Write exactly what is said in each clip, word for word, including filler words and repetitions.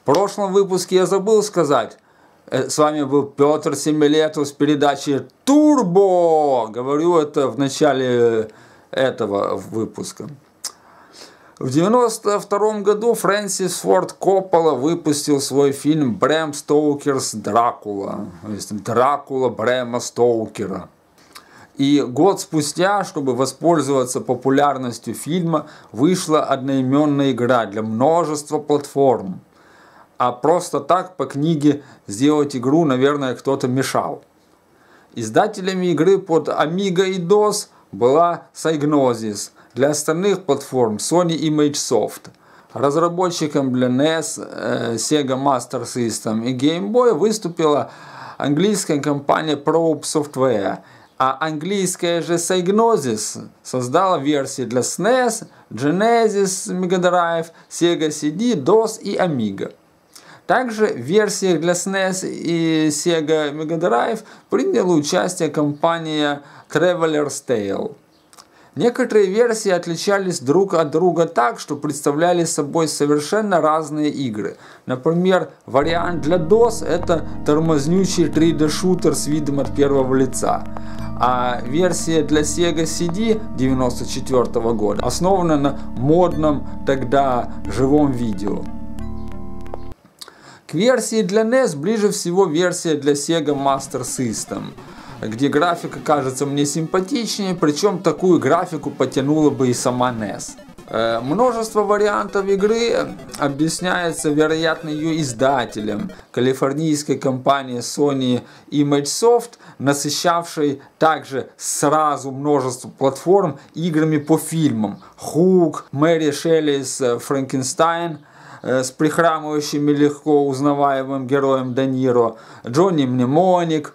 прошлом выпуске я забыл сказать. С вами был Петр Семилетов с передачи Турбо. Говорю это в начале этого выпуска. В девяносто втором году Фрэнсис Форд Коппола выпустил свой фильм «Брэм Стоукерс Дракула». То есть Дракула Брэма Стоукера. И год спустя, чтобы воспользоваться популярностью фильма, вышла одноименная игра для множества платформ. А просто так по книге сделать игру, наверное, кто-то мешал. Издателями игры под Amiga и дос была Psygnosis, для остальных платформ Sony Imagesoft. Разработчиком для эн и эс, Sega Master System и Game Boy выступила английская компания Probe Software, а английская же Psygnosis создала версии для эс эн и эс, Genesis, Mega Drive, Sega си ди, дос и Amiga. Также в версиях для эс эн эс и Sega Mega Drive приняла участие компания Traveler's Tale. Некоторые версии отличались друг от друга так, что представляли собой совершенно разные игры. Например, вариант для дос это тормознючий три дэ шутер с видом от первого лица. А версия для Sega си ди девяносто четвёртого года основана на модном тогда живом видео. К версии для эн и эс ближе всего версия для Sega Master System, где графика кажется мне симпатичнее, причем такую графику потянула бы и сама эн и эс. Э, множество вариантов игры объясняется, вероятно, ее издателем, калифорнийской компанией Sony Imagesoft, насыщавшей также сразу множество платформ играми по фильмам «Хук», «Мэри Шеллис Франкенстайн», с прихрамывающим и легко узнаваемым героем Де Ниро, Джонни Мнемоник.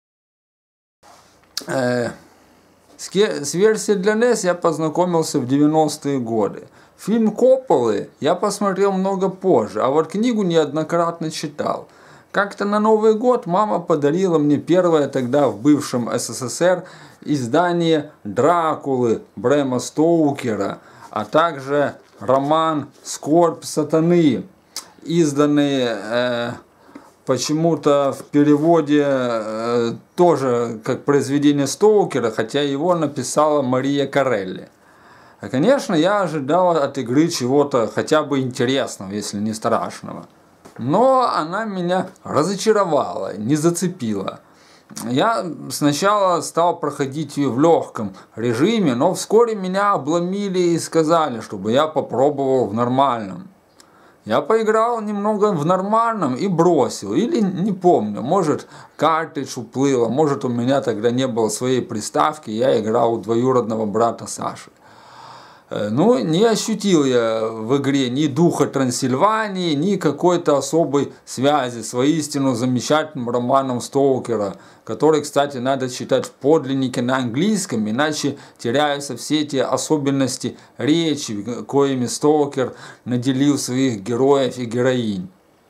Э, с, с версией для эн и эс я познакомился в девяностые годы. Фильм Копполы я посмотрел много позже, а вот книгу неоднократно читал. Как-то на Новый год мама подарила мне первое тогда в бывшем эс эс эс эр издание Дракулы Брэма Стоукера, а также роман «Скорбь сатаны», изданный э, почему-то в переводе э, тоже как произведение Стоукера, хотя его написала Мария Корелли. А, конечно, я ожидал от игры чего-то хотя бы интересного, если не страшного. Но она меня разочаровала, не зацепила. Я сначала стал проходить ее в легком режиме, но вскоре меня обломили и сказали, чтобы я попробовал в нормальном. Я поиграл немного в нормальном и бросил, или не помню, может картридж уплыл, может у меня тогда не было своей приставки, я играл у двоюродного брата Саши. Ну, не ощутил я в игре ни духа Трансильвании, ни какой-то особой связи с воистину замечательным романом Стоукера, который, кстати, надо читать в подлиннике на английском, иначе теряются все эти особенности речи, коими Стоукер наделил своих героев и героинь.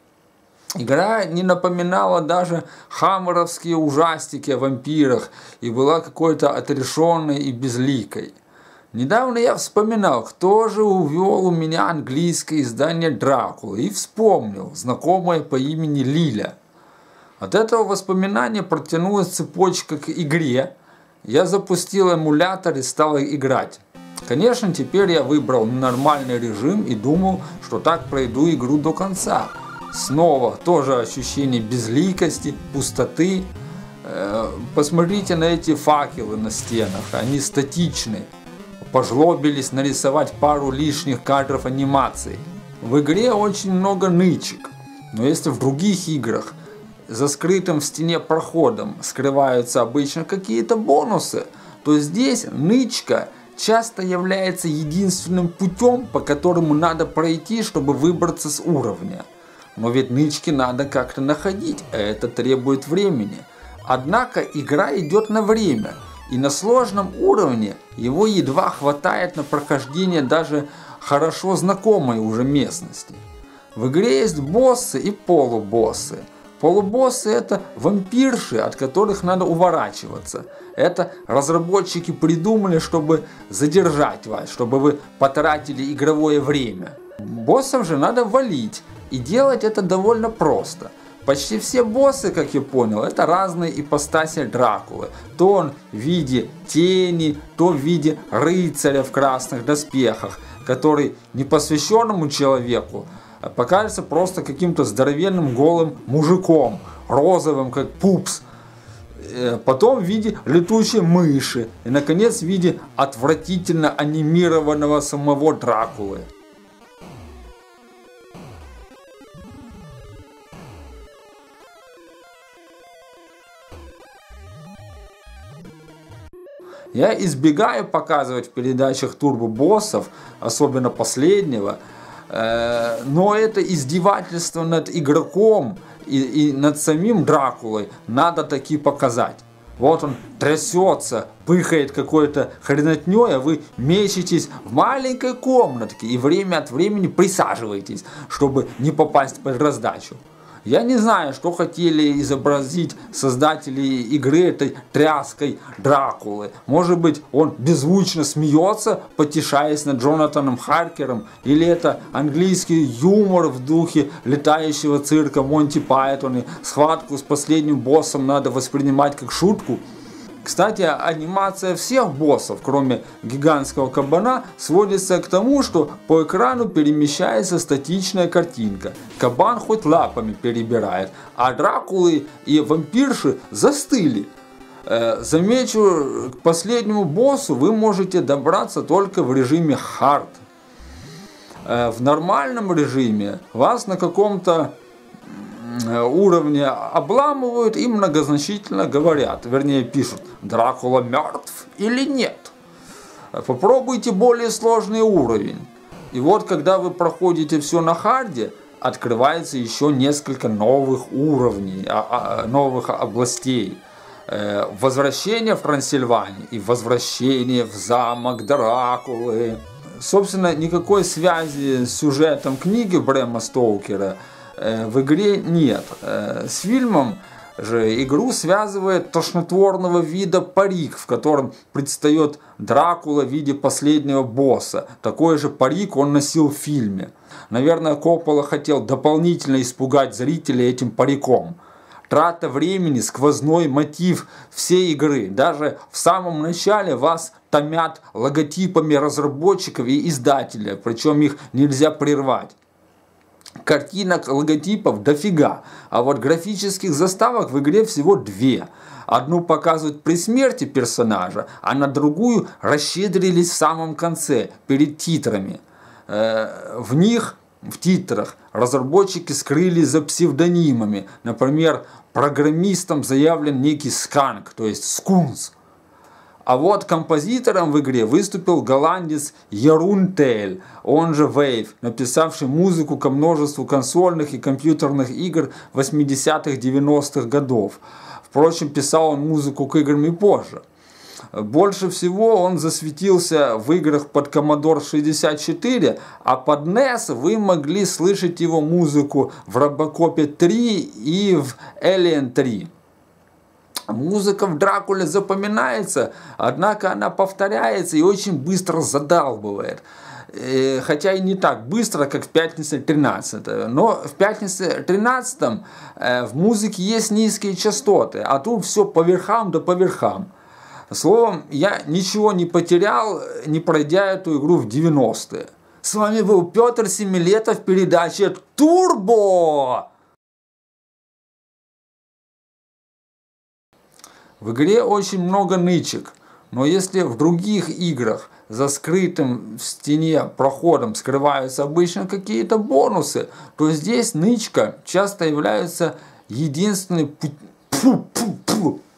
Игра не напоминала даже хаммеровские ужастики о вампирах и была какой-то отрешенной и безликой. Недавно я вспоминал, кто же увел у меня английское издание Дракулы, и вспомнил знакомое по имени Лиля. От этого воспоминания протянулась цепочка к игре. Я запустил эмулятор и стал играть. Конечно, теперь я выбрал нормальный режим и думал, что так пройду игру до конца. Снова тоже ощущение безликости, пустоты. Посмотрите на эти факелы на стенах, они статичны. Пожлобились нарисовать пару лишних кадров анимации. В игре очень много нычек, но если в других играх за скрытым в стене проходом скрываются обычно какие-то бонусы, то здесь нычка часто является единственным путем, по которому надо пройти, чтобы выбраться с уровня. Но ведь нычки надо как-то находить, а это требует времени. Однако игра идет на время. И на сложном уровне его едва хватает на прохождение даже хорошо знакомой уже местности. В игре есть боссы и полубоссы. Полубоссы это вампирши, от которых надо уворачиваться. Это разработчики придумали, чтобы задержать вас, чтобы вы потратили игровое время. Боссов же надо валить. И делать это довольно просто. Почти все боссы, как я понял, это разные ипостаси Дракулы. То он в виде тени, то в виде рыцаря в красных доспехах, который непосвященному человеку покажется просто каким-то здоровенным голым мужиком, розовым, как пупс. Потом в виде летучей мыши. И, наконец, в виде отвратительно анимированного самого Дракулы. Я избегаю показывать в передачах турбо-боссов, особенно последнего, э, но это издевательство над игроком и, и над самим Дракулой надо таки показать. Вот он трясется, пыхает какой-то хренотней, а вы мечетесь в маленькой комнатке и время от времени присаживаетесь, чтобы не попасть под раздачу. Я не знаю, что хотели изобразить создатели игры этой тряской Дракулы. Может быть, он беззвучно смеется, потешаясь над Джонатаном Харкером, или это английский юмор в духе летающего цирка Монти Пайтон, и схватку с последним боссом надо воспринимать как шутку. Кстати, анимация всех боссов, кроме гигантского кабана, сводится к тому, что по экрану перемещается статичная картинка. Кабан хоть лапами перебирает, а Дракулы и вампирши застыли. Замечу, к последнему боссу вы можете добраться только в режиме хард. В нормальном режиме вас на каком-то уровне обламывают и многозначительно говорят, вернее пишут: Дракула мертв или нет. Попробуйте более сложный уровень. И вот когда вы проходите все на харде, открывается еще несколько новых уровней, новых областей. Возвращение в Трансильванию и возвращение в замок Дракулы. Собственно, никакой связи с сюжетом книги Брэма Стоукера в игре нет. С фильмом же игру связывает тошнотворного вида парик, в котором предстает Дракула в виде последнего босса. Такой же парик он носил в фильме. Наверное, Коппола хотел дополнительно испугать зрителей этим париком. Трата времени, сквозной мотив всей игры. Даже в самом начале вас томят логотипами разработчиков и издателя, причем их нельзя прервать. Картинок, логотипов дофига, а вот графических заставок в игре всего две. Одну показывают при смерти персонажа, а на другую расщедрились в самом конце, перед титрами. В них, в титрах, разработчики скрылись за псевдонимами. Например, программистом заявлен некий Сканк, то есть Скунс. А вот композитором в игре выступил голландец Ярун Тейл, он же Вейв, написавший музыку ко множеству консольных и компьютерных игр восьмидесятых-девяностых годов. Впрочем, писал он музыку к играм и позже. Больше всего он засветился в играх под Commodore шестьдесят четыре, а под нес вы могли слышать его музыку в Робокопе три и в Alien три. Музыка в Дракуле запоминается, однако она повторяется и очень быстро задалбывает. Хотя и не так быстро, как в «Пятнице тринадцатое». Но в «Пятнице тринадцатом» в музыке есть низкие частоты, а тут все по верхам да по верхам. Словом, я ничего не потерял, не пройдя эту игру в девяностые. С вами был Петр Семилетов в передаче «Турбо». В игре очень много нычек, но если в других играх за скрытым в стене проходом скрываются обычно какие-то бонусы, то здесь нычка часто является единственной пу- пу- пу- пу-